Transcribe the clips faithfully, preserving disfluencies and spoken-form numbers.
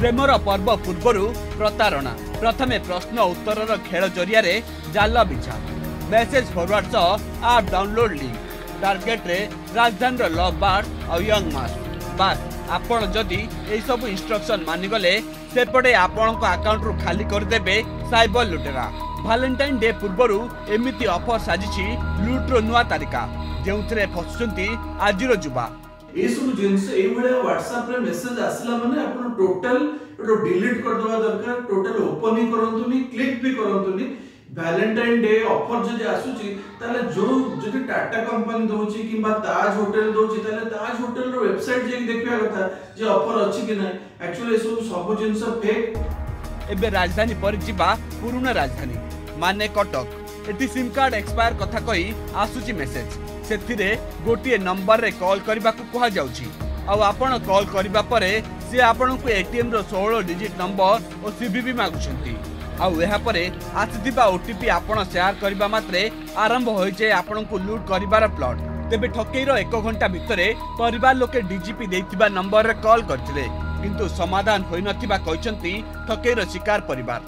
Premiere पर्व पूर्वर प्रतारणा प्रथमे प्रश्न उत्तर खेल जरिया जाल बिछा मेसेज फॉरवर्ड सह आप डाउनलोड लिंक टार्गेट रे राजधानी लव बार्ड और यंग मास बास आपण जदि ए सब इंस्ट्रक्शन मानिगले सेपटे आपण अकाउंट रु खाली करदेबे साइबर लुटेरा। वैलेंटाइन डे पूर्वर एमिति ऑफर साजिछि लुट्र नुआ तारिका जेउथरे फसुचंती आजिर युवा ए सब जिंस ए भलिया व्हाट्सएप रे मेसेज आसला माने आपण टोटल एटो डिलीट कर दवा दरकार टोटल ओपन ही करंतुनी क्लिक भी करंतुनी। वैलेंटाइन डे ऑफर जदि आसुची ताले जो जदि टाटा कंपनी दोची किबा ताज होटल दोची ताले ताज होटल रो वेबसाइट जे देखिया कथा जे ऑफर अछि कि नै एक्चुअली सब सब जिंस फेक। एबे राजधानी पर जिबा पुरुना राजधानी माने कटक एटी सिम कार्ड एक्सपायर कथा कही आसुची मेसेज सेथिरे गोटिए नंबर रे कॉल करबा को कहा जाउची आ आपण कॉल करबा परे से आपण को एटीएम रो सोलह डिजिट नंबर और सीवीवी मागुछंती आ एहा परे आसीथिबा ओटीपी आपण शेयर करबा मात्रे आरंभ होई जे आपण को लूट करिबार प्लॉट। तेबे ठकेईर एक घंटा भितरे परिवार लोके डीजीपी देइथिबा नंबर रे कॉल करथिले किंतु समाधान होई नथिबा कहचंती ठकेईर शिकार परिवार।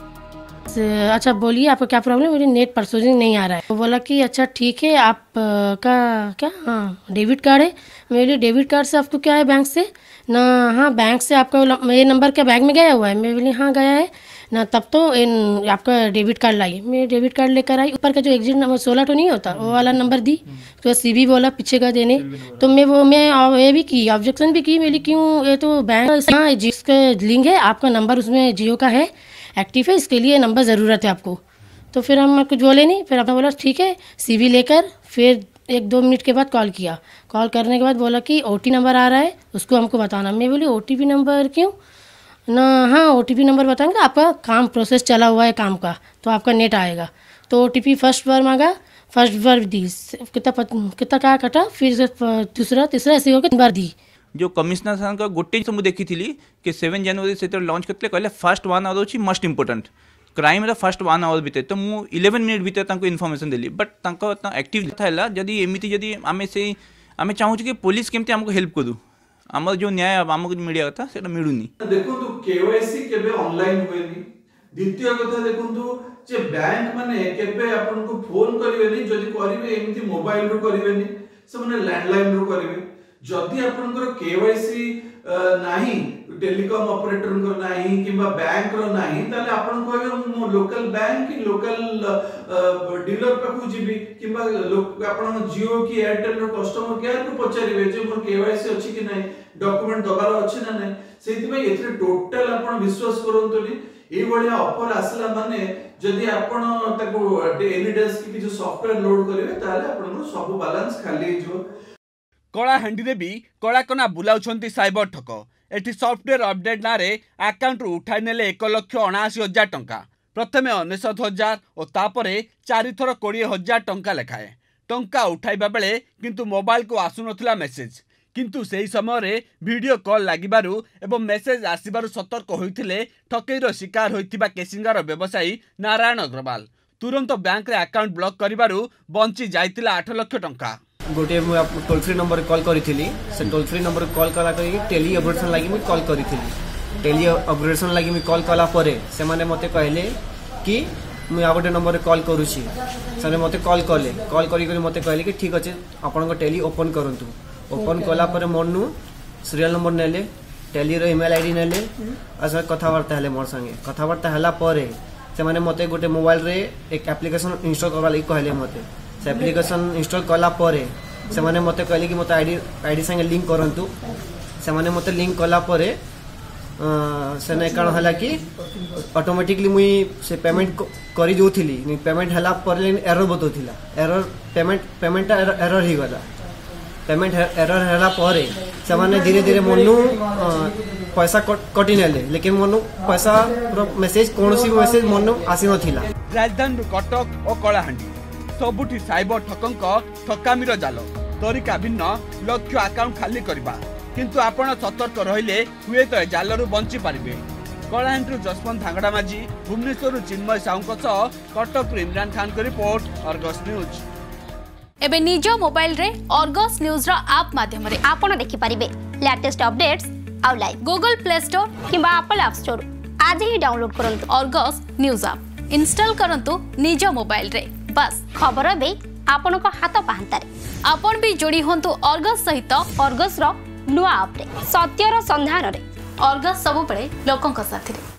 अच्छा बोलिए आपको क्या प्रॉब्लम, मेरी नेट प्रोसेसिंग नहीं आ रहा है। वो बोला कि अच्छा ठीक है आप का क्या हाँ डेबिट कार्ड है। मेरे डेबिट कार्ड से आपको क्या है बैंक से ना, हाँ बैंक से आपका ये नंबर क्या बैंक में गया हुआ है। मैं बोली हाँ गया है ना, तब तो इन आपका डेबिट कार्ड लाइए। मैं डेबिट कार्ड लेकर आई, ऊपर का जो एग्जिट नंबर सोलह तो नहीं होता वो वाला नंबर दी, तो सीबी बोला पीछे का देने, तो मैं वो मैं ये भी की ऑब्जेक्शन भी की। मेरी क्यों ये तो बैंक हाँ जिसका लिंक है आपका नंबर उसमें जियो का है एक्टिव है, इसके लिए नंबर ज़रूरत है आपको। तो फिर हम कुछ बोले नहीं, फिर आपने बोला ठीक है सीवी लेकर फिर एक दो मिनट के बाद कॉल किया। कॉल करने के बाद बोला कि ओटी नंबर आ रहा है उसको हमको बताना। मैं बोली ओटीपी नंबर क्यों ना, हाँ ओटीपी नंबर बताएंगे आपका काम प्रोसेस चला हुआ है काम का तो आपका नेट आएगा। तो ओटीपी फर्स्ट बार मांगा, फर्स्ट बार दी, कितना कितना क्या कटा, फिर दूसरा तीसरा ऐसे होकर तीन बार दी। जो कमिश्नर साहब का गोटे जिन देखी कि सेवन जनवरी से लॉन्च करते कहले फर्स्ट वन आवर होची मोस्ट इंपोर्टेंट क्राइम रे फर्स्ट वन आवर भितर, तो मु इलेवन मिनट भितर तांको इन्फॉर्मेशन देली बट तांको एक्टिव था जदि एमती जदि आम से आम चाहूँ कि पुलिस केमती हमको हेल्प करू आम जो न्याय आमको मिडिया कथा सेटा मिलुनी। देखो केवाईसी केबे ऑनलाइन होएनी। द्वितीय कथा देखो जे बैंक माने केबे आपन को फोन करिवेनी, जदि करिवे एमती मोबाइल रो करिवेनी, से माने लैंडलाइन रो करिवे। जदि आपनकर केवाईसी नाही टेलीकॉम ऑपरेटर को नाही किबा बैंक रो नाही ताले आपन कहबे मो लोकल बैंक की लोकल डीलर पाखु जीबी किबा आपन जियो की एयरटेल रो कस्टमर केयर को पचारिबे जे मोर केवाईसी अछि कि नाही, डॉक्यूमेंट दबार अछि ना नाही। सेति भाई एथरे टोटल आपन विश्वास करंतुनी। ए बढिया ऑफर आसला माने जदि आपन ताको एनी डेस्क की जो सॉफ्टवेयर लोड करिवे ताले आपन सब बैलेंस खाली जो कलाहांडी रे भी कलाकना बुलाउछंती साइबर ठक। एठी सॉफ्टवेयर अपडेट ना रे अकाउंट रु उठाई नेले एक लक्ष अणाशी हजार टंका, प्रथमे अनेशत हजार और तापरे चारि थर कोड़े हजार टंका लेखाए टंका उठाइबा बेले किंतु मोबाइल को आसु नथिला मेसेज, किंतु सेही समय रे वीडियो कॉल लागिबारु एवं मेसेज आसीबारु सतर्क होइथिले ठकेईर शिकार होइथिबा केसिंगार व्यवसायी नारायण अग्रवाल। तुरंत बैंक रे अकाउंट ब्लॉक करिबारु बंची जाइतिला आठ लक्ष टंका। गोटे टोल फ्री नंबर कॉल करी से टोल फ्री नंबर कॉल कला टेली अपग्रेडेशन लगी मुझे कॉल करी टेली अपग्रेडेशन लगी मुझे कॉल कला परे से माने मते कहले कि मुझे आ गोटे नंबर कॉल करुची से मते कॉल कले कॉल करी करी मते कहले कि ठीक अच्छे आपन टेली ओपन करंतु। ओपन कला परे मोरनु सीरियल नंबर नेले टेली रो ईमेल आईडी नेले आ कथावार्ता हेले मोर संगे कथावार्ता हला परे से माने मते गोटे मोबाइल रे एक एप्लीकेशन इंस्टॉल करवा लगी कहले मते से एप्लीकेशन इंस्टॉल कला परे से माने मते कहले कि मते आईडी आईडी संगे लिंक करंतु। से माने मते लिंक कला परे से नै काण हला कि ऑटोमेटिकली मुई से पेमेंट करी जोथिली पेमेंट हला परे एरर बतोथिला एरर पेमेंट पेमेंट एरर ही गला पेमेंट एरर हला परे से माने धीरे धीरे मोनु पैसा कटि नेले लेकिन मोनु पैसा मेसेज कोनोसी मेसेज मोनु आसी नथिला। राजधानी कटक और कलाहांडी सबुठी साइबर ठकंक ठकामीर जाल तरीका भिन्न लक्ष्य अकाउंट खाली करबा, किंतु आपण सतर्क रहिले हुए तो जालरू बंची पारिबे। कलाहांडी जसवंत धांगड़ा माझी, भुवनेश्वर चिन्मय साहू कटक इमरान खान को रिपोर्ट, अर्गस न्यूज। एबे निज मोबाइल रे अर्गस न्यूज रा ऐप माध्यम रे आपण देखि परिबे लेटेस्ट अपडेट्स आउ लाइव गूगल प्ले स्टोर किंबा एप्पल ऐप स्टोर आज ही डाउनलोड करंतु अर्गस न्यूज ऐप इंस्टॉल करंतु निज मोबाइल रे बस खबर बे आपण को हाथ पाहंतारे आपण भी जोड़ी होंतु अर्गस सहित अर्गस रो नुआ ऐप रे सत्यर संधान रे अर्गस सब बळे लोकंक साथी रे।